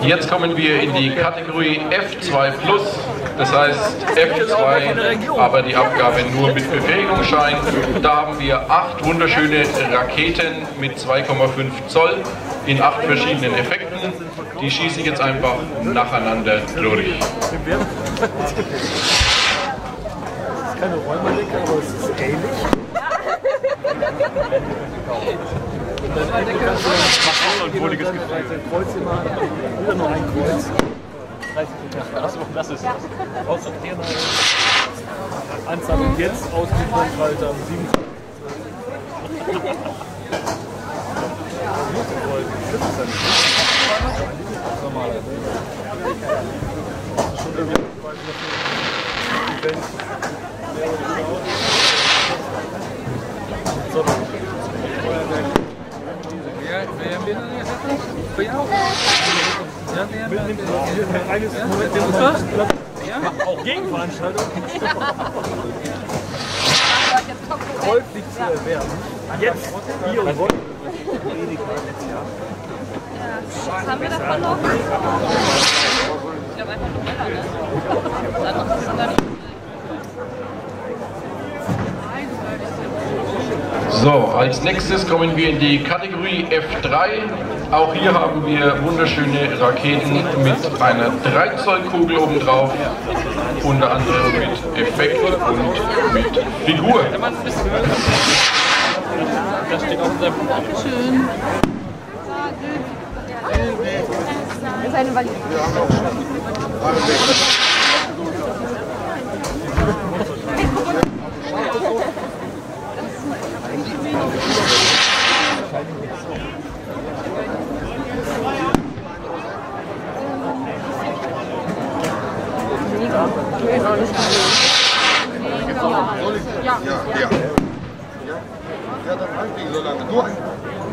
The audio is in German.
Jetzt kommen wir in die Kategorie F2+, das heißt F2, aber die Abgabe nur mit Befähigungsschein. Da haben wir 8 wunderschöne Raketen mit 2,5 Zoll in 8 verschiedenen Effekten. Die schieße ich jetzt einfach nacheinander durch. Keine Räumerlecke, aber es ist ähnlich. Und dann kannst du ein wohliges Gefühl. Kreuz immer, wieder nur ein Kreuz. 30 Meter. Achso, das ist es. Aussortieren. Ansammlung jetzt, Ausbildungsschalter 27. Normal. Schon irgendwie auch Gegenveranstaltung. Häufig zu erwerben. Jetzt hier und heute. Was haben wir davon noch? Ich glaube einfach nur Männer, ne? Das andere ist dann nicht. So, als nächstes kommen wir in die Kategorie F3. Auch hier haben wir wunderschöne Raketen mit einer 3 Zoll Kugel obendrauf, unter anderem mit Effekt und mit Figur. Das steht auf unserem Buch. Dankeschön. Das ist eine Valise. Ja, dann halt nicht so lange. Nur ein